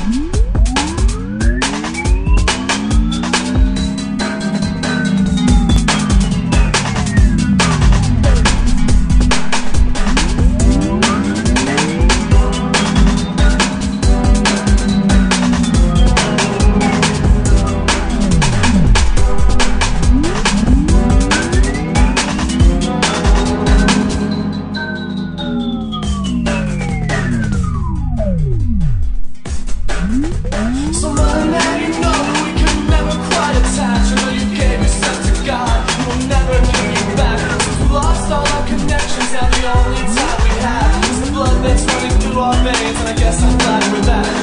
Now the only time we have is the blood that's running through our veins, and I guess I'm glad for that.